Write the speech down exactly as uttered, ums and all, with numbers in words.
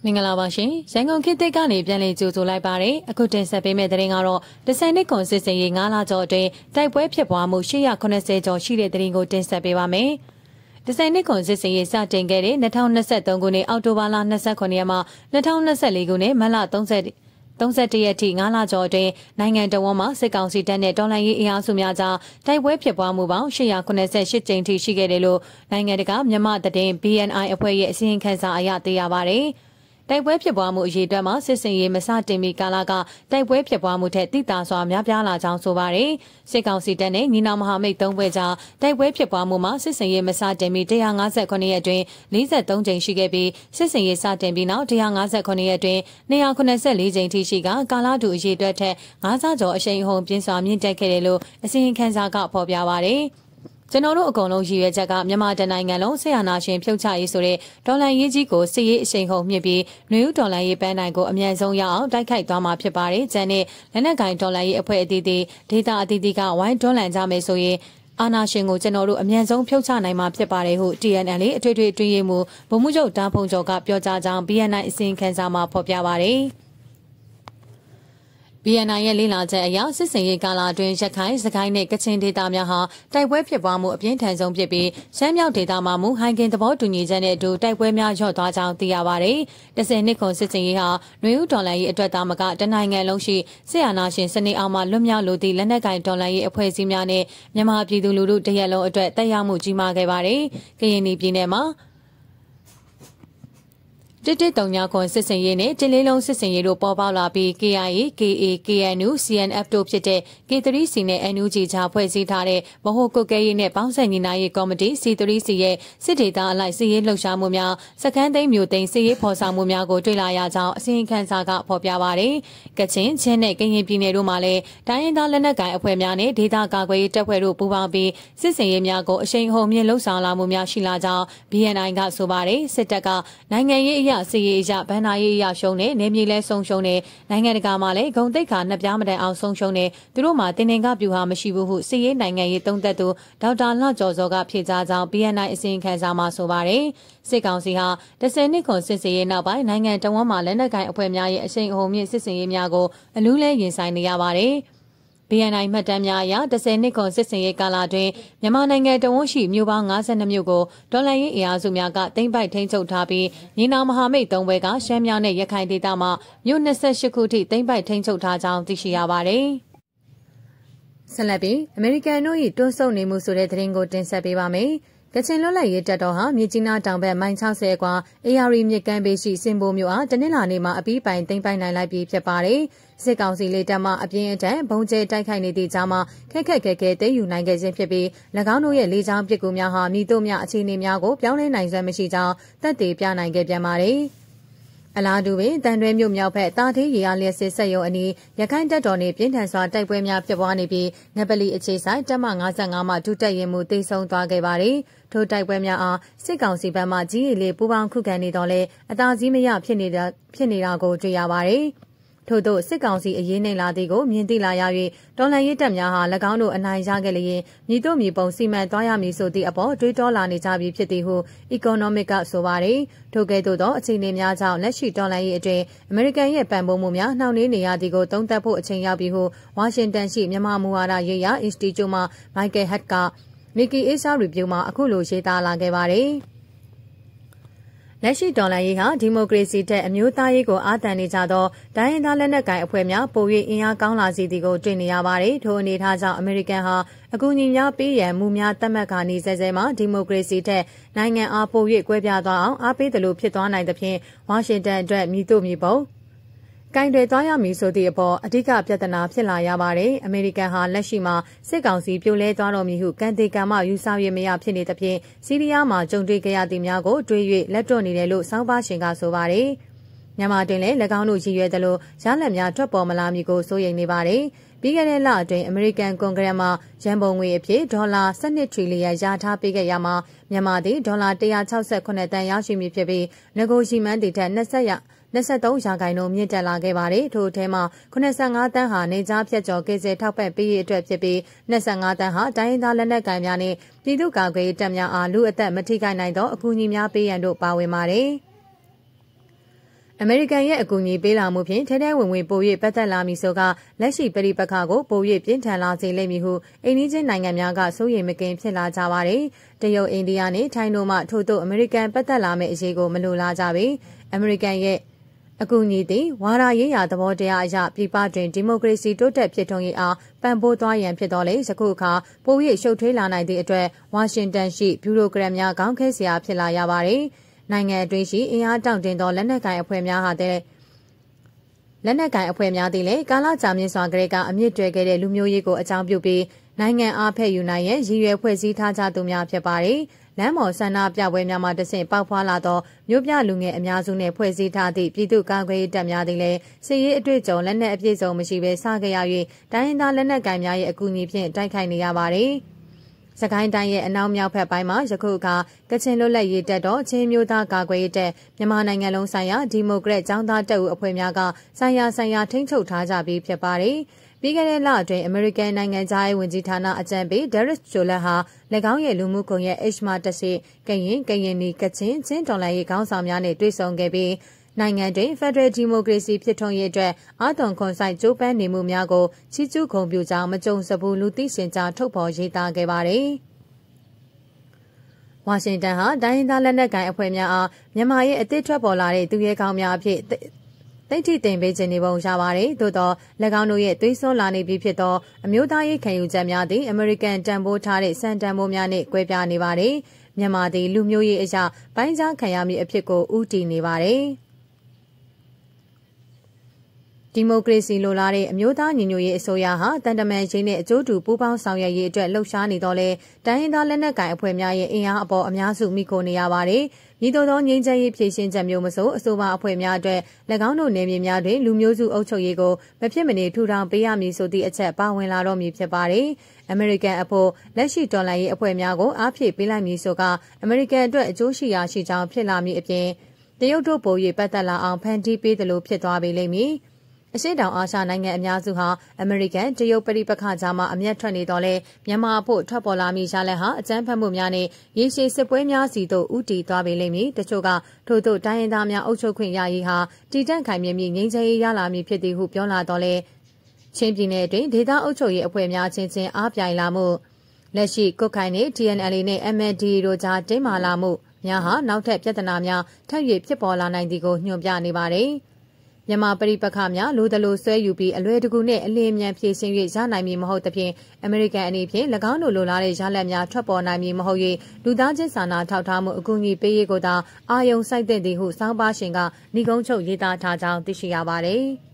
မင်္ဂလာပါရှင်ရန်ကုန်ခေတ်သစ်ကနေပြန်လည်ကြိုဆိုလိုက်ပါတယ်အခုတင်ဆက်ပေးမယ့်သတင်းကတော့ဒီဇိုင်းနစ်ကွန်စစ်စင်ရေးငါးလကျော်အတွင်းတိုက်ပွဲဖြစ်ပွားမှု၈၇၀ကျော်ရှိတဲ့သတင်းကိုတင်ဆက်ပေးပါမယ်ဒီဇိုင်းနစ်ကွန်စစ်စင်ရေးစတင်ခဲ့တဲ့၂၀၂၃ခုနှစ်အောက်တိုဘာလ၂၉ရက်မှ၂၀၂၄ခုနှစ်မတ်လ၃၀သုံးဆယ့်တစ်ရက်ထိငါးလကျော်အတွင်းနိုင်ငံတော်ဝန်မှစစ်ကောင်စီတပ်နဲ့တော်လှန်ရေးအင်အားစုများကြားတိုက်ပွဲဖြစ်ပွားမှုပေါင်း၈၇၈ကြိမ်ထိရှိခဲ့တယ်လို့နိုင်ငံတကာမြန်မာသတင်း B N I အဖွဲ့ရဲ့အစီရင်ခံစာအရသိရပါတယ်။တိုက်ပွဲဖြစ်ပွားမှုအရေးအတွက်မှာစစ်စင်ရေးမစတင်မီကာလကတိုက်ပွဲဖြစ်ပွားမှုထက်တိတာစွာများပြားလာကြောင်းဆိုပါတယ်။စစ်ကောင်စီတပ်နဲ့ညီနောင်မဟာမိတ်သုံးဘက်ကြားတိုက်ပွဲဖြစ်ပွားမှုမှာစစ်စင်ရေးမစတင်မီ၁၅၉ရက်အတွင်း၄၃ကြိမ်ရှိခဲ့ပြီးစစ်စင်ရေးစတင်ပြီးနောက်၁၅၉ရက်အတွင်း၂၇၄ကြိမ်ထိရှိကကာလတူအရေးအတွက်ထက်ငါးဆကျော်အရှိန်အဟုန်ပြင်းစွာမြင့်တက်ခဲ့တယ်လို့အစီရင်ခံစာကဖော်ပြပါတယ်။ကျွန်တော်တို့အကုန်လုံးရည်ရွယ်ချက်ကမြန်မာတနိုင်ငံလုံးဆေးအာဏာရှင်ဖြုတ်ချရေးဆိုတဲ့ဒေါ်လာရေးကြီးကိုစစ်ရေးအရှိန်ဟုန်မြင့်ပြီးနွေဦးဒေါ်လာရေးပန်းတိုင်ကိုအမြန်ဆုံးရအောင်တိုက်ခိုက်သွားမှာဖြစ်ပါတယ်။ကျန်တဲ့လက်နက်ကိုင်ဒေါ်လာရေးအဖွဲ့အသီးသီးဒေတာအသီးသီးကဝိုင်းတွန်းလှန်ကြမယ်ဆိုရင်အာဏာရှင်ကိုကျွန်တော်တို့အမြန်ဆုံးဖြုတ်ချနိုင်မှာဖြစ်ပါတယ်ဟု T N L အထွေထွေအတွင်းရေးမှူးဗိုလ်မှူးချုပ်တားဖုံကျော်ကပြောကြားကြောင်း B N I အစီရင်ခံစာမှာဖော်ပြပါတယ်။ B N I ရဲ့လေ့လာချက်အရစစ်စင်ရေးကာလအတွင်းရခိုင်စကိုင်းနဲ့ကချင်ဒေသများဟာတိုက်ပွဲဖြစ်ပွားမှုအပြင်းထန်ဆုံးဖြစ်ပြီးရှမ်းမြောက်ဒေသမှာမူဟိုင်ကင်သဘောတူညီချက်နဲ့အတူတိုက်ပွဲများလျော့သွားကြောင်းသိရပါတယ်။တစ်ဆယ်နှစ်ခွန်စစ်စင်ရေးဟာနွေဦးဒေါ်လာရေးအတွက်သားမကတနိုင်ငံလုံးရှိစစ်အာဏာရှင်စနစ်အောက်မှာလွတ်မြောက်လိုသည့်လက်နက်ကိုင်ဒေါ်လာရေးအဖွဲ့အစည်းများနဲ့မြန်မာပြည်သူလူထုတရက်လုံးအတွက်တက်ရောက်မှုကြီးမားခဲ့ပါတယ်။ကရင်ပြည်နယ်မှာတစ်တစ်တုံညာခွန်စစ်စင်ရေးနဲ့တင်လေးလုံးစစ်စင်ရေးတို့ပေါ်ပေါက်လာပြီး K I A, K A, K N U, C N F တို့ဖြစ်တဲ့ K ၃ C နဲ့ N U G ကြားဖွဲ့စည်းထားတဲ့ဗဟိုကုတ်ကဲရေးနဲ့ပေါင်းဆက်ညီနိုင်ရေးကော်မတီ C ၃ C ရဲ့စစ်ဒေသအလိုက်စစ်ရေးလှုပ်ရှားမှုများစခန်းသိမ်းမျိုးသိမ်းစစ်ရေးဖော်ဆောင်မှုများကိုတွေ့လာရကြောင်းအစီရင်ခံစာကဖော်ပြပါတယ်။ကချင်ချင်းနဲ့ကရင်ပြည်နယ်တို့မှာလည်းတိုင်းရင်းသားလက်နက်ကိုင်အဖွဲ့များနဲ့ဒေသကာကွယ်ရေးတပ်ဖွဲ့တို့ပူးပေါင်းပြီးစစ်စင်ရေးများကိုအရှိန်အဟုန်မြင့်လှုပ်ဆောင်လာမှုများရှိလာကြောင်း B N I ကဆိုပါတယ်။စစ်တပ်ကနိုင်ငံရေးအရာစစ်ရေးအရာဗန်နာရေးအရာရှုံးနဲ့နေမြေလဲဆုံးရှုံးနဲ့နိုင်ငံတကာမှာလည်းဂုံတိတ်ခါနှစ်ပြားမတိုင်အောင်ဆုံးရှုံးနဲ့သူတို့မှာတင်တင်ကပြူဟာမရှိဘူးဟုစစ်ရေးနိုင်ငံရေးသုံးသက်သူဒေါက်တာလှကျော်စောကဖြေကြားကြောင်း B N I အစီရင်ခံစာမှာဆိုပါတယ်စစ်ကောင်စီဟာတစ်ဆယ်နှစ်ခွန်စစ်စင်ရေးနောက်ပိုင်းနိုင်ငံတော်ဝန်မှလက်နက်ကိုင်အဖွဲ့များရဲ့အရှိန်အဟုန်မြင့်စစ်စင်ရေးများကိုအလူးလဲရင်ဆိုင်နေရပါတယ်B N I မှတ်တမ်းများအရတစ်ဆယ်နှစ်ခွန်စစ်စင်ရေးကာလအတွင်းမြန်မာနိုင်ငံတဝန်းရှိမြို့ပေါင်း၅၂မြို့ကိုဒေါ်လာရေးအင်အားစုများကသိမ်းပိုက်ထိန်းချုပ်ထားပြီးညီနောင်မဟာမိတ်သုံးဘွဲကရှမ်းမြောက်နဲ့ရခိုင်ဒေသမှာမြို့၂၈ခုထိသိမ်းပိုက်ထိန်းချုပ်ထားကြောင်းသိရှိရပါတယ်။ဆက်လက်ပြီးအမေရိကန်တို့၏တွန်းဆုတ်နေမှုဆိုတဲ့သတင်းကိုတင်ဆက်ပေးပါမယ်။ကချင်လွတ်လပ်ရေးတပ်တော်ဟာမြစ်ကြီးနားတောင်ဘက်မိုင်၆၀ကွာအေယာရီမြစ်ကမ်းဘေးရှိစင်ဘိုမြို့အားတနင်္လာနေ့မှာအပြီးပိုင်သိမ်းပိုက်နိုင်လိုက်ပြီးဖြစ်ပါတယ်။စစ်ကောင်စီလေတပ်မှအပြင်းအထန်ဘုံကျဲတိုက်ခိုက်နေသည့်ကြားမှာခက်ခက်ခဲခဲသိမ်းယူနိုင်ခဲ့ခြင်းဖြစ်ပြီး၎င်းတို့ရဲ့လေကြောင်းပစ်ကူများဟာမိတို့များအခြေအနေများကိုပြောင်းလဲနိုင်စွမ်းမရှိကြောင်းသက်သေပြနိုင်ခဲ့ပြန်ပါတယ်။အလားတူပင်တန်တွဲမြို့မြောက်ဘက်တာထေးရေအားလျက်စစ်ဆက်ရုံအနီးရခိုင်တပ်တော်နှင့်ပြင်းထန်စွာတိုက်ပွဲများဖြစ်ပွားနေပြီးနပလီအခြေဆိုင်တပ်မ၅၅မှဒုတပ်ရင်မှုတိတ်ဆုံးသွားခဲ့ပါတယ်။ထိုတိုက်ပွဲများအားစစ်ကောင်စီဘက်မှကြီးရီလေးပူးပေါင်းခုခံနေတော့လဲအသာစီးမရဖြစ်နေတာဖြစ်နေတာကိုတွေ့ရပါတယ်။ထို့သောစစ်ကောင်စီအရေးနှိမ်လာသည်ကိုမြင်သိလာရ၍တော်လှန်ရေးတပ်များဟာ၎င်းတို့အနိုင်ရခဲ့လျင်မြည်တို့မြေပုံစီမံသွားရမည်ဆိုသည့်အပေါ်တွေးတောလာနေကြပြီဖြစ်သည်ဟု Economic ကဆိုပါတယ်။ထို့ကဲ့သို့သောအခြေအနေများကြောင့်လက်ရှိတော်လှန်ရေးအတွင်းအမေရိကန်ရဲ့ပံ့ပိုးမှုများနှောင့်နှေးနေရသည်ကိုသုံးသပ်ဖို့အချိန်ရောက်ပြီဟုဝါရှင်တန်ရှိမြန်မာမူဝါဒရေးရာ Institute မှ Michael Hart က Nikki Asia Review မှာအခုလိုရေးသားလာခဲ့ပါတယ်။လက်ရှိတော်လှန်ရေးဟာဒီမိုကရေစီတဲ့အမျိုးသားရေးကိုအားတန်နေကြသောတိုင်းရင်းသားလက်နက်ကိုင်အဖွဲ့များပို၍အင်အားကောင်းလာစေသည်ကိုတွေ့နေရပါတယ်။ထိုအနေထားကြောင့်အမေရိကန်ဟာအကူအညီများပေးရန်မူများသတ်မှတ်ခါနေစဲစဲမှာဒီမိုကရေစီတဲ့နိုင်ငံအားပို၍ကွဲပြားသွားအောင်အားပေးသလိုဖြစ်သွားနိုင်သဖြင့်ဝါရှင်တန်အတွက်မြည်တို့မြည်ပုံကင်တွေသွားရမည်ဆိုသည့်အပေါ်အဓိကပြဿနာဖြစ်လာရပါတယ်။အမေရိကန်ဟာလက်ရှိမှာစစ်ကောင်စီပြိုလဲသွားတော်မူဟုကန်တေကံမှယူဆရမရဖြစ်နေသဖြင့်စီးရီးယားမှာကြုံတွေ့ကြရသည့်များကိုတွေး၍လက်တွန့်နေတယ်လို့စောင်းပါရှင်ကဆိုပါတယ်။မြန်မာတွင်လည်း၎င်းတို့ရည်ရွယ်သလိုရလဒ်များထွက်ပေါ်မလာမည်ကိုစိုးရိမ်နေပါတယ်။ပြီးခဲ့တဲ့လအတွင်းအမေရိကန်ကွန်ဂရက်မှရန်ပုံငွေအဖြစ်ဒေါ်လာ၁၂ထရီလီယံရထားပေးခဲ့ရမှာမြန်မာသည်ဒေါ်လာ၁၆၈တန်ရရှိမည်ဖြစ်ပြီးငကိုရှိမှန်းတည်ထက်၂၀ရာ၂၃ရာခိုင်နှုန်းမြင့်တက်လာခဲ့ပါတယ်ထို့အထဲမှာ၇၅တန်းဟာနေကြားဖြတ်ကျော်ကိစ္စထောက်ပံ့ပေးရေးအတွက်ဖြစ်ပြီး၂၅တန်းဟာတိုင်းရင်းသားလက်နက်ကိုင်များနဲ့ပြည်သူ့ကာကွယ်ရေးတပ်များအားလူအသက်မထိခိုက်နိုင်သောအကူအညီများပေးရန်တို့ပါဝင်ပါတယ်။အမေရိကန်ရဲ့အကူအညီပေးလာမှုဖြင့်ထဲထဲဝင်ဝင်ပို၍ပတ်သက်လာမည်ဆိုကလက်ရှိပြည်ပခါကိုပို၍ပြင်းထန်လာစေလိမ့်မည်ဟုအိန္ဒိချင်းနိုင်ငံများကစိုးရိမ်မကင်းဖြစ်လာကြပါတယ်။တရုတ်အိန္ဒိယနဲ့ထိုင်းတို့မှထို့သို့အမေရိကန်ပတ်သက်လာမယ့်အရေးကိုမလိုလားကြပေ။အမေရိကန်ရဲ့အကူအညီသည်ဝါဒရေးရာသဘောတရားအရပြည်ပတွင်ဒီမိုကရေစီတိုးတက်ဖြစ်ထွန်းရေးအားပံ့ပိုးသွားရန်ဖြစ်တော်လေယခုအခါပို၍ရှုပ်ထွေးလာနိုင်သည့်အတွက်ဝါရှင်တန်ရှိဗျူရိုကရက်များခေါင်းခဲစရာဖြစ်လာရပါတယ်။နိုင်ငံအတွင်းရှိအင်အားတောင့်တင်းသောလက်နက်ကိုင်အဖွဲ့များဟာတဲ့လက်နက်ကိုင်အဖွဲ့များသည်လည်းကာလကြာမြင့်စွာကလေးကအမြင့်တွယ်ခဲ့တဲ့လူမျိုးရေးကိုအကြောင်းပြုပြီးနိုင်ငံအားဖက်ယူနိုင်ရန်ရည်ရွယ်ဖွဲ့စည်းထားကြသူများဖြစ်ပါတယ်။လမ်းမော်ဆန္ဒပြပွဲများမှာတဆင့်ပေါက်ဖွာလာသောမြို့ပြလူငယ်အများစုနှင့်ဖွဲ့စည်းထားသည့်ပြည်သူ့ကာကွယ်ရေးတပ်များသည်လည်းစစ်ရေးအတွေ့အကြုံလက်နက်အပြည့်စုံမရှိဘဲစခဲ့ရ၍တိုင်းရင်းသားလက်နက်ကိုင်များရဲ့အကူအညီဖြင့်တိုက်ခိုက်နေရပါတယ်။စကိုင်းတိုင်းရဲ့အနောက်မြောက်ဘက်ပိုင်းမှာယခုအခါကချင်လွတ်လပ်ရေးတပ်တော်ချင်းမျိုးသားကာကွယ်ရေးတပ်မြန်မာနိုင်ငံလုံးဆိုင်ရာဒီမိုကရက်ចောင်းသားတပ်ဦးအဖွဲ့များကဆိုင်ရာဆိုင်ရာထိန်းချုပ်ထားကြပြီးဖြစ်ပါတယ်။ပြီးခဲ့တဲ့လအတွင်းအမေရိကန်နိုင်ငံသားရေးဝန်ကြီးဌာနအကြံပေးဒက်ရစ်ဂျိုလက်ဟာ၎င်းရဲ့လူမှုကွန်ရက် H မှာတက်ရှိကရင်ကရင်နီကချင်ချင်းတော်လှန်ရေးခေါင်းဆောင်များနဲ့တွေ့ဆုံခဲ့ပြီးနိုင်ငံတွင်ဖက်ဒရယ်ဒီမိုကရေစီဖြစ်ထွန်းရေးအတွက်အာသွန်ခွန်ဆိုင်ကြိုးပမ်းနေမှုများကိုချီးကျူးဂုဏ်ပြုကြောင်းမကြုံစဘူးလူသိရှင်ကြားထုတ်ဖော်ရေးသားခဲ့ပါတယ်။ဝါရှင်တန်ဟာတိုင်းရင်းသားလက်နက်ကိုင်အဖွဲ့များအားမြန်မာရဲ့အသစ်ထွက်ပေါ်လာတဲ့သူရဲကောင်းများအဖြစ်တိတ်ထိတင်ပေးခြင်းနေပုံရပါတယ်။သို့သော၎င်းတို့ရဲ့သွေးစွန်းလာနေပြီဖြစ်သောအမျိုးသားရေးခံယူချက်များသည်အမေရိကန်တန်ဖိုးထားတဲ့စံတန်ဖိုးများနှင့်ကွဲပြားနေပါတယ်။မြန်မာသည်လူမျိုးရေးအရာပိုင်းခြားခံရမည့်အဖြစ်ကိုဦးတည်နေပါတယ်။ဒီမိုကရေစီလိုလားတဲ့အမျိုးသားညီညွတ်ရေးအစိုးရဟာတန်တမန်ရေးနဲ့အကျိုးတူပူးပေါင်းဆောင်ရွက်ရေးအတွက်လှုပ်ရှားနေတော့လဲတိုင်းရင်းသားလက်နက်ကိုင်အဖွဲ့များရဲ့အင်အားအပေါ်အများစုမိခိုနေရပါတယ်။ဤသို့သောငြိမ်းချမ်းရေးဖြည့်ရှင်းချက်မျိုးမဆိုအဆိုပါအဖွဲ့များအတွက်၎င်းတို့နယ်မြေများတွင်လူမျိုးစုအုပ်ချုပ်ရေးကိုမဖြစ်မနေထူထောင်ပေးရမည်ဆိုသည့်အချက်ပါဝင်လာတော့မည်ဖြစ်ပါတယ်။အမေရိကန်အဖို့လက်ရှိတော်လှန်ရေးအဖွဲ့များကိုအားဖြည့်ပေးလိုက်မည်ဆိုကအမေရိကန်အတွက်အကျိုးရှိရာရှိကြောင်းဖြစ်လာမည်အပြင်တရုတ်တို့ပို၍ပတ်သက်လာအောင်ဖန်တီးပေးသလိုဖြစ်သွားပေလိမ့်မည်။အရှေ့တောင်အာရှနိုင်ငံအများစုဟာအမေရိကန်တရုတ်ပဋိပက္ခကြားမှာအမျက်ထွက်နေတော့လဲမြန်မာအဖို့ထွက်ပေါ်လာမည့်ရလဒ်ဟာအကြမ်းဖက်မှုများနဲ့ရေရှည်စစ်ပွဲများစီသို့ဦးတည်သွားပေလိမ့်မည်တချို့ကထို့သို့တိုင်းရင်းသားများအုပ်ချုပ်ခွင့်ရရေးဟာတည်တံ့ခိုင်မြဲမည့်ငြိမ်းချမ်းရေးရလာမည်ဖြစ်သည်ဟုပြောလာတော့လဲချင်းပြည်နယ်တွင်ဒေသအုပ်ချုပ်ရေးအဖွဲ့များချင်းချင်းအားပြိုင်လာမှုလက်ရှိကုတ်ခိုင်နဲ့ T N L A နဲ့ M N D A တို့ကြားတင်းမာလာမှုများဟာနောက်ထပ်ပြဿနာများထပ်၍ဖြစ်ပေါ်လာနိုင်သည်ကိုညွှန်ပြနေပါတယ်မြန်မာပရိပက္ခများလိုသလိုဆွဲယူပြီးအလွယ်တကူနဲ့အလင်းမြန်ဖြည့်ဆင်း၍ရနိုင်မည်မဟုတ်သဖြင့်အမေရိကန်အနေဖြင့်၎င်းတို့လိုလားတဲ့ရလဒ်များထွက်ပေါ်နိုင်မည်မဟုတ်၍လူသားချင်းစာနာထောက်ထားမှုအကူအညီပေးရေးကိုသာအာရုံစိုက်သင့်သည်ဟုစောင်းပါရှင်ကဏီကုန်းချုပ်ရေးသားထားကြောင်းသိရှိရပါသည်။